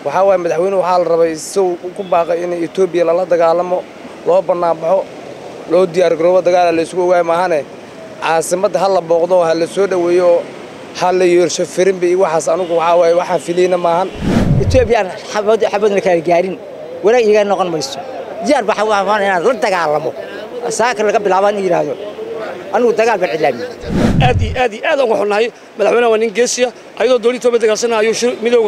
وحاول مدحوينه وحال ربي سو كباقة إن إثيوبيا لا دجالمو لو بنابحو لو ديار جروبا دجال اللي سووا جاي معانا عاصمة هلا بوقضوا هلا سودا ويو هلا يرشف فريم بي وحص أنو وحاول وحن فيلينا معهن إثيوبيا حبضنا كارجارين ولا يجي نقن ميسو ديار بحوا معنا لا دجالمو ساكر قبل عوان يرادو أنو دجال بالعلامي آدي وحناي مدحونا ونينجيسيا أيضا دولي توبة دجالسنا أيوش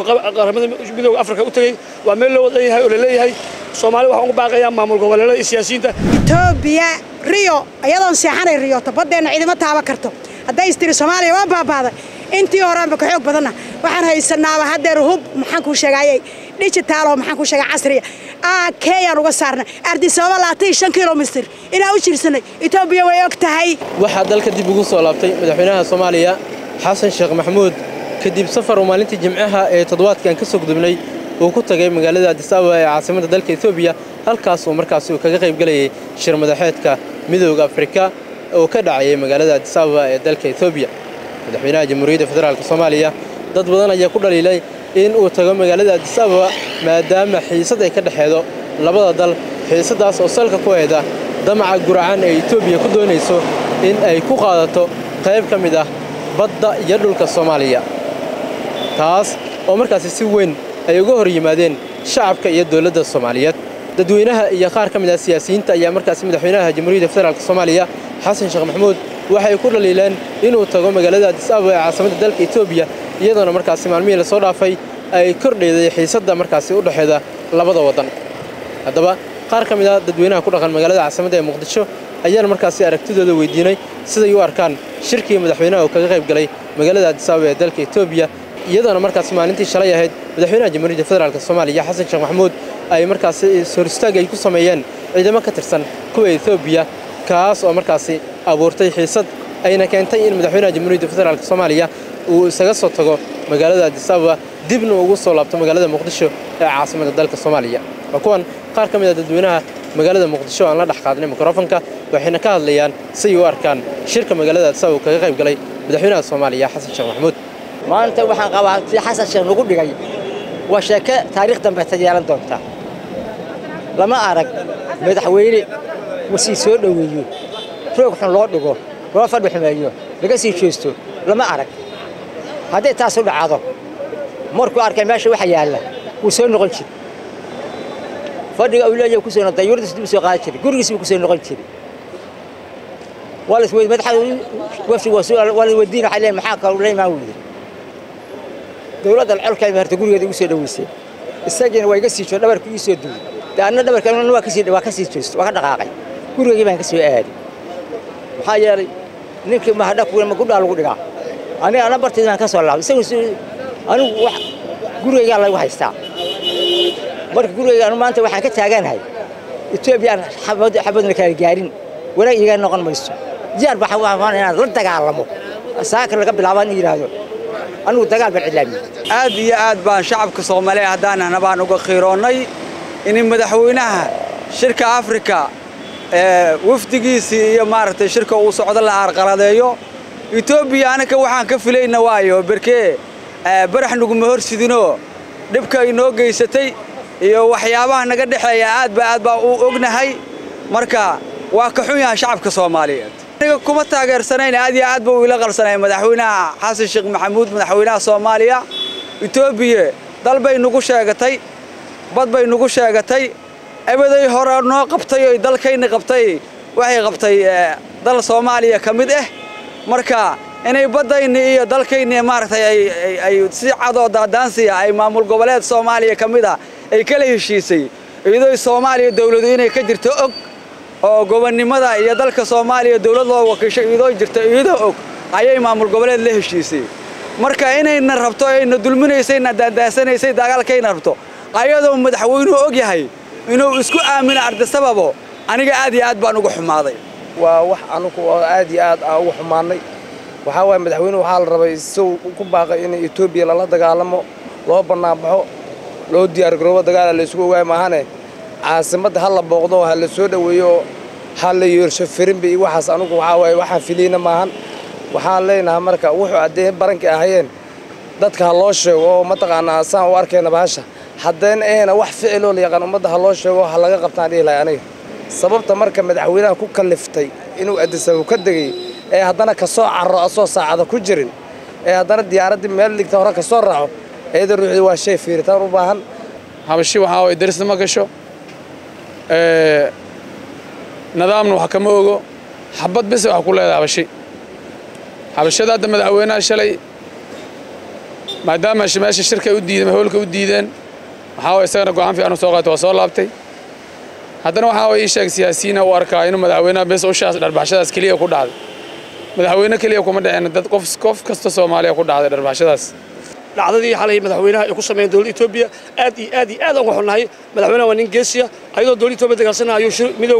ميلو أفريقيا وتجي وعملوا ليه ولا ليه الصومالي وحنا باقي معمول قبل السياسيين ده إثيوبيا ريو أيضا سيحنا ريو تبدأ عندما تعبكرتو هذا يستري الصومالي وبابا أنتي ورام بكحوك بدنا وحنا هيسنا وهذا رهوب محنكو شجعي ليش تعالوا محنكو شجع عصرية كيا وقصرنا أرض الصومال عطيه 5 كيلومتر إلى وش سنة إثيوبيا ويقتهي waxaa dalka dib ugu soo laabtay madaxweynaha Soomaaliya Xasan Sheekh Maxamuud kadib safar maalintii Jimcaha ee toddobaadkan ka soo gudubnay oo ku tagay magaalada Addis Ababa ee caasimadda dalka Itoobiya halkaas oo markaas uu kaga qayb galayay shir madaxeedka Midowga Afrika oo ka dhacay magaalada Addis Ababa ee dalka Itoobiya madaxweynaha Jamhuuriyadda Federaalka Soomaaliya dad badan ayaa ku dhaliilay in uu tago magaalada Addis Ababa maadaama xiisad ay ka dhaxeedo labada dal xiisadaas oo salka ku hayda damaca guracaan ee Itoobiya ku doonayso in ay ku qaadato qayb ka mid ah badda iyo dhulka Soomaaliya taas oo markaas si weyn ay uga hor yimaadeen shacabka iyo dawladda Soomaaliyeed dadweynaha iyo qaar ka mid ah siyaasiyiinta ayaa markaas madaxweynaha Jamhuuriyadda Federaalka Soomaaliya Xasan Sheekh Maxamuud waxay ku dhaliileen inuu tago magaalada Addis Ababa ee caasimadda dalka Itoobiya iyadoo markaas maalmihii la soo dhaafay ay kordhayday xiisadda markaas u dhaxeeda labada wadan haddaba qaar ka mid ah dadweynaha ku dhaqan magaalada caasimadda ee Muqdisho ayaan markaas aragtidooda weydiinay siday u arkaan shirkii madaxweynaha oo kaga qayb galay magaalada Addis Ababa ee dalka Itoobiya iyadoo markaas maalintii shalay ahayd madaxweynaha Jamhuuriyadda Federaalka Soomaaliya Xasan Sheekh Maxamuud ay markaas soo istaag ay ku sameeyeen ciidamo ka tirsan kuwa Itoobiya kaas oo markaas abuurtay xiisad ayna keentay in madaxweynaha Jamhuuriyadda Federaalka Soomaaliya uu isaga soo tago magaalada Addis Ababa dibna ugu soo laabto magaalada Muqdisho ee caasimadda dalka Soomaaliya kuwan qaar ka mid ah dadweynaha magaalada Muqdisho aan la dhax qaadnay mikrofoonka waxayna ka hadlayaan si ay u arkaan shirka magaalada Addis Ababa kaga qayb galay madaxweynaha Soomaaliya Xasan Sheekh Maxamuud maanta waxaan qabaa si Xasan Sheekh lagu dhigay waa sheeko taariikh dambe yeelan doonta lama arag madaxweyne wasi soo dhaweeyo roog xun loo dhigo loo fadhi xumeeyo laga sii jeesto lama arag haddii taas u dhacdo markuu arkay meesha waxa yaala uu soo noqon jiray fadhiga uu leeyahay ku soo noqday yurdiis dib soo qaad jiray gurigiisa ku soo noqon jiray wala isweyd madaxweyne wafdi wala wadiina xaleen maxaa ka leeyahay wuu dawladda alcolka ay martay gurigeeda ugu soo dhaweysay isagina way iga sii joog dhabarku ii soo duulay taana dhabarkan waa ka sii jeesto waa ka dhaqaaqay gurigeedii baan ka soo aaday maxaa yeelay ninkii ma hadha ku dhaal lagu dhigaa ana bartaydan ka soo laabay isagu anigu wax gurigeega la igu haystaa marka gurigeega maanta waxaan ka taaganahay Itoobiya xabadna kaargaarin wala iga noqon mayso diyaar baa waxaan la dagaalamo saakir laga bilaabaan yiraahdo أنو دجال بالعلامي. أدي بان شعب كصومالي هدانا نبان وقخيروني إن مدحوينها شركة أفريقيا وفدقيسي مارت شركة وصعود الله عرقلاديو إثيوبيا أنا كوحان كفلي نوايو بركي برح نقوم مهور سيدينو دبكا إنو جيستي يو وحيابها نقد حياة أد با أغنهاي مركا واكحويا شعب كصومالي كما تاجر سنين هذه عاد بويلا غرسنا مدحونا حسن الشيخ محمود مدحونا صوماليا إثيوبيا دل بين نقوشاقتي بد بين نقوشاقتي أبدا يهرر ناقبتي دل كين قبتي وحي قبتي دل صوماليا كمده مركا إني بدا إني دل كين مارتي أي سعادة دانسي أي معمول قبلات صوماليا كمده أي كله شيء إذا الصوماليا دولتين كجرت أق oo gobonnimada iyo dalka Soomaaliya dawlad loo wakiishay iyadoo jirta iyadoo ayay maamul goboleed la heshiisay marka inayna rabto ayna dulminaysay daadaansanaysay dagaalkayna rabto ayadoo madaxweynuhu og yahay inuu isku aamino arda sababo aniga aad baan ugu xumaaday waa wax anigu aad ugu xumaanay waxa way madaxweynuhu waxa la rabay soo ku baaqay in Itoobiya la dagaalamo loo banaabaxo loo diyaar garoobo dagaal la isku ogaay maahane عاصمة هلا بوقضوا هلا سودا ويو هلا يرشف فريم بي وحص أنو waxaan filayna maahan waxaan leenahay marka wuxuu adeey baranka ahayeen dadka loo sheego oo ma taqaana saan u arkayna baasha haddana ayna wax ficiloo la yaqaan ummadda ha loo sheego ha laga qabtaan dhihi lahay aniga sababta marka madaxweynaha ku kaliftay inuu Addis Ababa ka degay ee haddana ka soo carro asoo saacada ku jirin ee haddana diyaaradii meel ligta hore ka soo raaco eeda ruuxii waa shay fiiritaan u baahan habashi waxa way darisnimo gasho nidaamna waxa kama ogo xabad bas wax ku leedahay habashada hadda madaxweynaha shalay maadaama meesha shirka u diiday howlka u diideen waxa way isagana go'aan fiican soo qaatay oo soo laabtay haddana waxa way sheeg siyaasiyiin oo arkaa inuu madaxweynaha bas u shaas dharbaaxshadaas kaliya ku dhacday madaxweyne kaliya kuma dhaceen dad qof kasta Soomaaliya ku dhacday dharbaaxshadaas dhacdadii xalay madaxweynaha ay ku sameeyeen dawladda Itoobiya aad ugu xunnahay madaxweynaha waa nin geesiya ayadoo dawladda Itoobiya dagaalsanaayo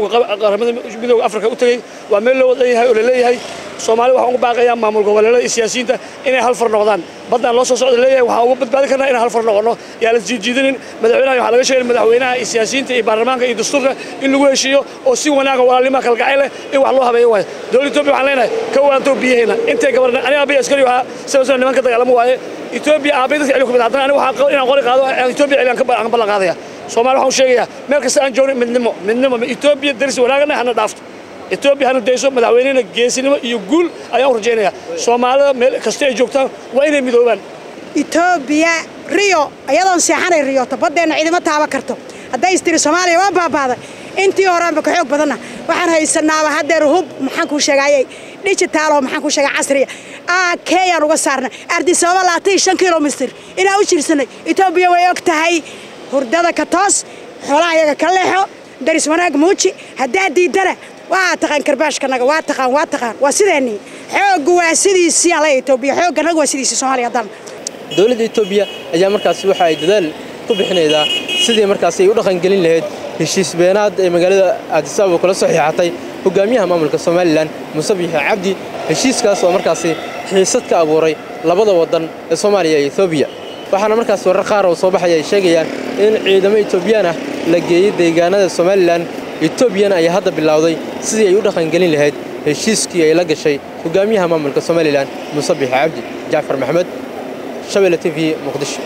midowga Afrika u tagay waa meel loo wadayahay oo leeyahay Soomaali waxa ugu baaqayaa maamul goboleedyada iyo siyaasiyiinta inay hal far noqdaan badna loo soo socdo leeyahay waxa ugu badbaadi karnaa inay hal far noqono yaa la jiidinin madaxweynaha waxa laga sheegay madaxweynaha iyo siyaasiyiinta iyo baarlamaanka iyo dastuurka in lagu heshiiyo oo si wanaag walaalnimo kala gacayl in wax loo habeeyo way dawladda Itoobiya waxaan leenahay ka waanto biyaheena intay gabarna aniga abiy askari waxa sababta nimanka dagaalamo waaye Itoobiya aabay dadka ku midaan aniga waxa inaan qori qaado Itoobiya ilaan ka ballan qaadaya Soomaali waxaan sheegayaa meel kasta aan joogno midnimo Itoobiya daris wanaagna hana dhaafto Itoobiya hana deyso madaxweynaha geesinimo iyo guul ayaan rajaynayaa Soomaalida meel kasta ay joogtaan waa inay midoobaan Itoobiya Rio ayadoon seexanay Rio tabadeena ciidamo taaba karto hadday istiri Soomaaliya waa baabaaday intii horaanba ka xoog badanna waxaan haysanaaba hadeer hub maxaan ku sheegayay digital oo maxaan ku sheegay casriya keeyaan uga saarnay Addis Ababa 25 kilomitir ina u jirsanay Itoobiya way og tahay hurdada ka toos xoolaha iyaga ka leexo daris wanaag muuji hadaa diidana waa taqaan karbaashkanaga waa taqaan waa sideeni xoog waa sidiisii ala Itoobiya xooganaga waa sidiisii Soomaaliya dan dawladda Itoobiya ayaa markaas waxa ay dadaal ku bixinaysaa sidii markaas ay u dhaqan gelin lahayd heshiis beenaad ee magaalada Addis Ababa kula saxiixatay hogaamiyaha maamulka Soomaaliland Muuse Biixi Cabdi heshiiskaas oo markaas xiisad ka abuuray labada wadan ee Soomaaliya iyo Itoobiya waxaana markaas warar qaar oo soo baxay ay sheegayaan in ciidamo Itoobiyaan ah la geeyay deegaanada Soomaaliland Itoobiyana ay hadda bilowday sidii ay u dhaqan gelin lahayd heshiiskii ay la gashay hogaamiyaha maamulka Soomaaliland Muuse Biixi Cabdi Jaafar Maxamed Shabeelle TV Muqdisho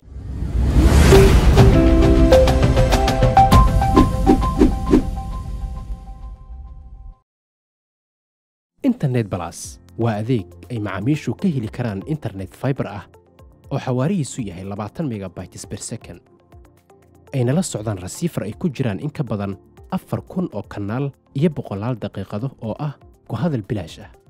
internet plus waa adeeg ay macaamiishu ka heli karaan internet fiber ah oo xawaarihiisu yahay 20 megabytes per second ayna la socdaan receiver ay ku jiraan in ka badan 4,000 oo kanaal iyo 100 daqiiqado oo ah ku hadal bilaash ah